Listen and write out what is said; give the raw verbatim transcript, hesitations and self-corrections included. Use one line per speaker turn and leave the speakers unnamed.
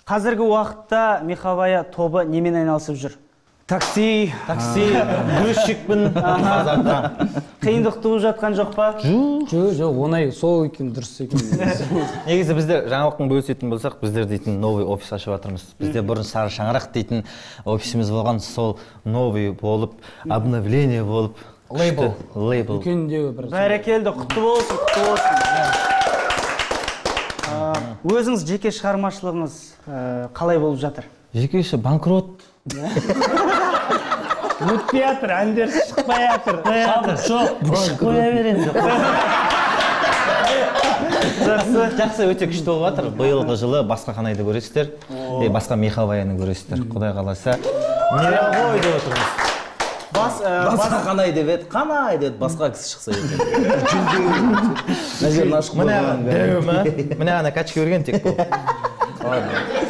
Қазіргі уақытта Меховая тобы немен айналысып жүр?
Такси, такси, грузчикпін.
Қиындық туып жатқан жоқ па?
Жоқ, жоқ, оңай, сол екен, дұрыс екен.
Негізі біздер жаңалықтың бөлісетін болсақ, біздер дейтін новый офис ашып жатырмыз. Бізде бұрын Сары Шаңырақ дейтін офисіміз болған, сол новый болып, обновление болып.
Лейбл.
Лейбл.
Үлкендеу бір.
Бәрекелді, құтты болсын, құтты болсын. Өзіңіз жеке шығармашылығыңыз қалай болып жатыр?
Жекеші банкрот.
Өтпей жатыр, әндер шықпай жатыр.
Жоқ, қоя берем жоқ. Жақсы, өте күшті болып жатыр. Биылғы жылы басқа қанайды көресіздер, басқа Меховаяны көресіздер. Құдай қаласа. Мировой деп отырмыз.
Басқа қанай деп еді, қанай деп басқа кісі шықса екен. Жүлдеу.
Міне ғана качка өрген тек бұл.